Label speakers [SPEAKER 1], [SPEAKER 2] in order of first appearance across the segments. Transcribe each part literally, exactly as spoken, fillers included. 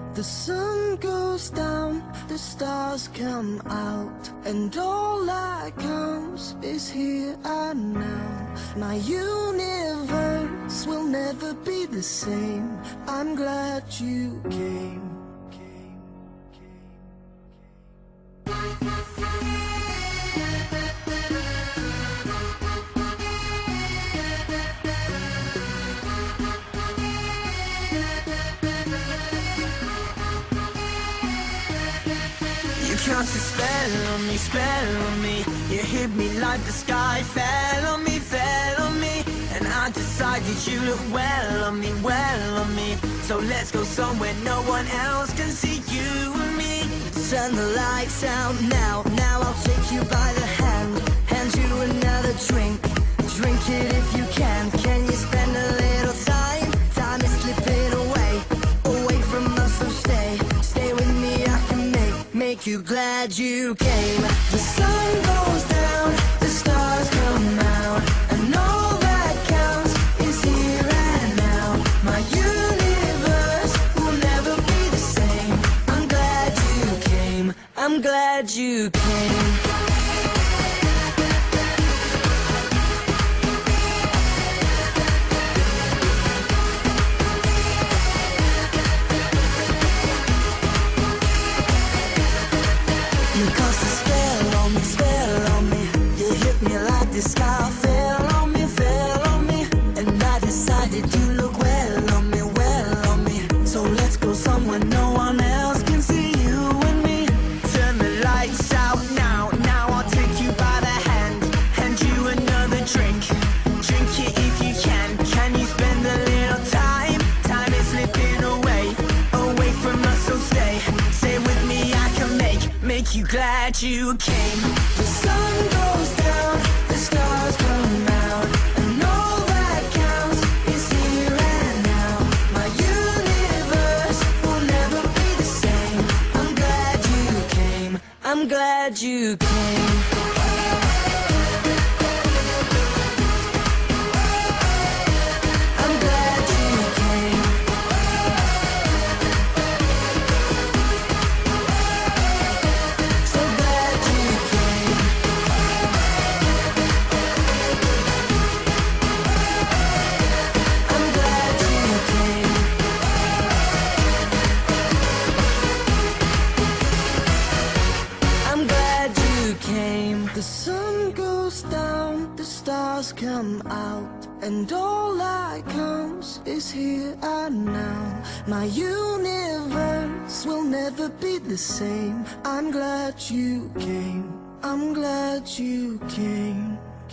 [SPEAKER 1] The sun goes down, the stars come out, and all that counts is here and now. My universe will never be the same. I'm glad you came.
[SPEAKER 2] Cast a spell on me, spell on me. You hit me like the sky fell on me, fell on me. And I decided you look well on me, well on me. So let's go somewhere no one else can see you and me.
[SPEAKER 1] Turn the lights out now, now I'll take you by the hand, hand you another drink, drink it if you can. Can you spend a little time? Time is slipping away, away from us, so stay, stay with me. I can make, make you glad you came. The sun goes down, the stars come out, and all that counts is here and now. My universe will never be the same. I'm glad you came, I'm glad you came. You cast a spell on me, spell on me. You hit me like the sky fell on me, fell on me. And I decided you look well on me, well on me. So let's go somewhere no one else can see you and me.
[SPEAKER 2] Turn the lights out now, now I'll take you by the hand, hand you another drink, drink it if you can. Can you spend a little time? Time is slipping away, away from us, so stay, stay with me. I can make, make you glad you came.
[SPEAKER 1] The sun goes down, the stars come out, and all that counts is here and now. My universe will never be the same. I'm glad you came, I'm glad you came. I'm glad you came. So glad you came. I'm glad you came. I'm glad you came. The sun goes down, the stars come out, and all that counts is here and now. My universe will never be the same. I'm glad you came, I'm glad you came.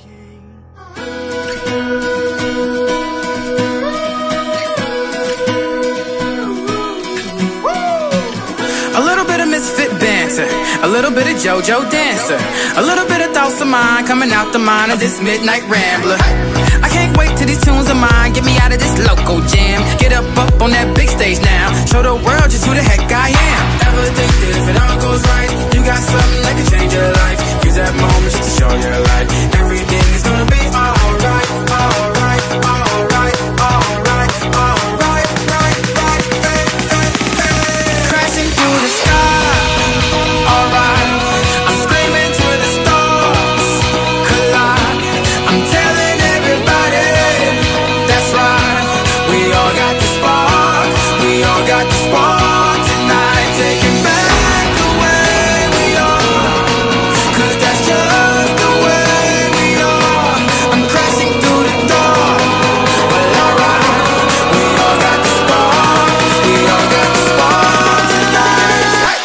[SPEAKER 3] A little bit of misfit banter, a little bit of JoJo dancer, a little bit of thoughts of mine coming out the mind of this midnight rambler. I can't wait till these tunes of mine get me out of this local jam. Get up up on that big stage now, show the world just who the heck I am. Ever think that if it all goes right, you got something that can change your life? Use that moment just to show your light. Everything is gonna be alright, alright, alright, alright, alright, right, right, hey, hey, hey. Crashing through the sky, alright. I'm screaming to the stars, collide. I'm telling everybody, that's right. We all got the spark, we all got the spark tonight. Taking back the way we are, 'cause that's just the way we are. I'm crashing through the door, well alright. We all got the spark, we all got the spark tonight.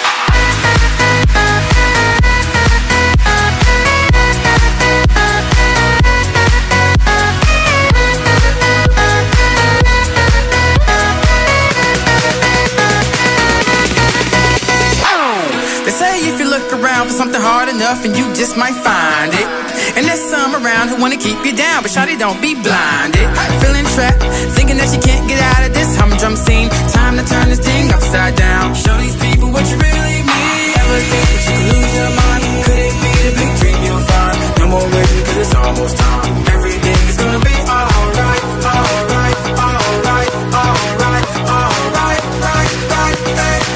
[SPEAKER 3] They say if you look around for something hard enough, and you just might find it. And there's some around who wanna keep you down, but shawty, don't be blinded. Feeling trapped, thinking that you can't get out of this humdrum scene. Time to turn this thing upside down. Show these people what you really mean. Ever think that you could lose your mind? Could it be the big dream you'll find? No more waiting, 'cause it's almost time. Everything is gonna be alright, alright, alright, alright, alright, right, right, hey.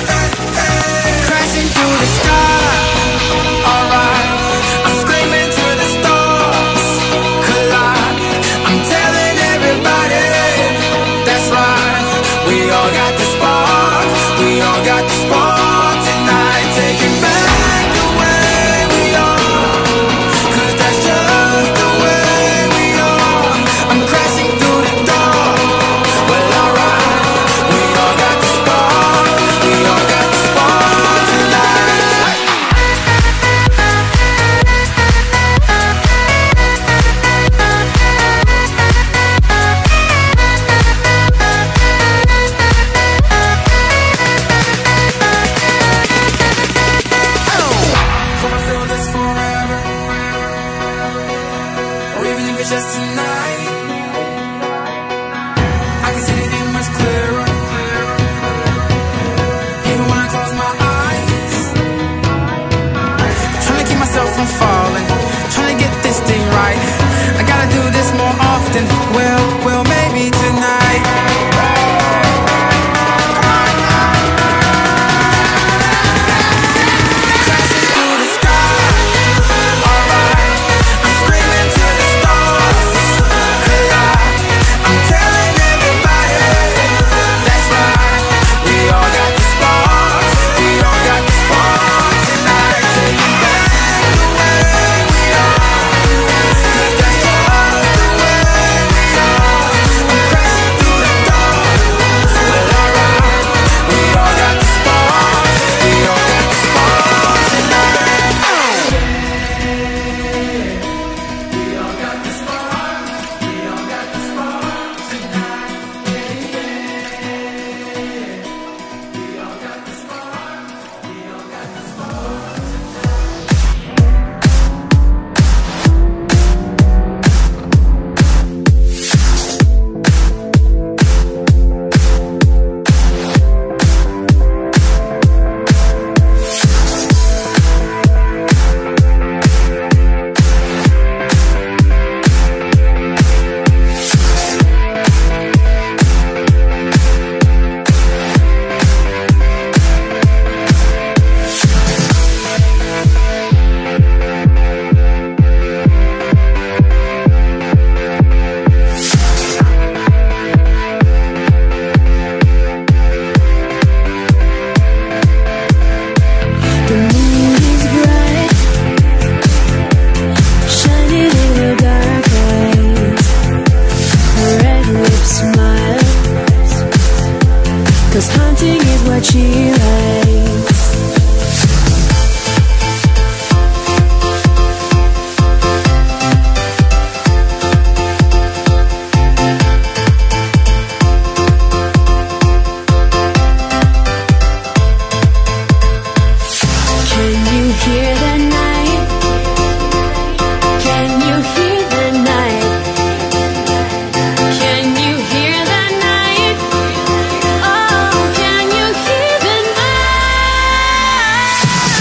[SPEAKER 3] We all got the spark, we all got the spark tonight. Taking back the way we are, 'cause that's just the way we are. I'm crashing through the door. Well, alright. We all got the spark, we all got the spark tonight. Hope I feel this forever, or even if it's just tonight. I can see anything much clearer, even when I close my eyes. Trying to keep myself from falling, trying to get this thing right. I gotta do this more often. Well, well, maybe tonight. Crashing through the sky. Alright, I'm screaming to the stars. Hey, I, I'm telling everybody, that's right. We all got the spark, we all got the spark tonight. Taking back the way we are, 'cause that's just the way we are. I'm crashing through the door. Well, alright, we all got the spark, we all got the spark tonight. We all got the spark, we all got the spark tonight. We all got the spark, we all got the spark.
[SPEAKER 4] The moon is bright, shining in her dark eyes. Her red lips smile, 'cause hunting is what she likes. Can you hear the night? Can you hear the night? Can you hear the night? Oh, can you hear the night?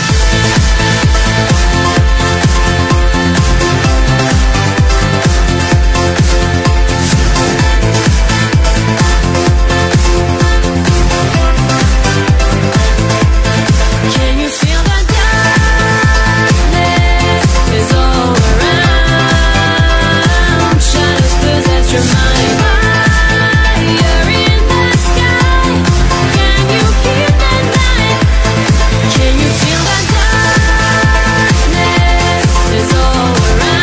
[SPEAKER 4] Can you feel the darkness is all around? Shadows possess your mind. Fire in the sky. Can you hear the night? Can you feel the darkness is all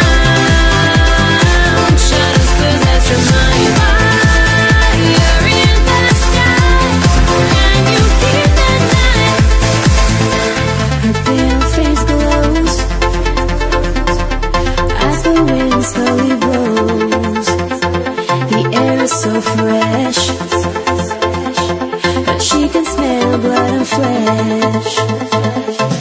[SPEAKER 4] around? Shadows possess your mind. Fire in the sky. Can you hear the night? Her pale face glows as the wind slowly blows. The air is so fresh that she can smell blood and flesh.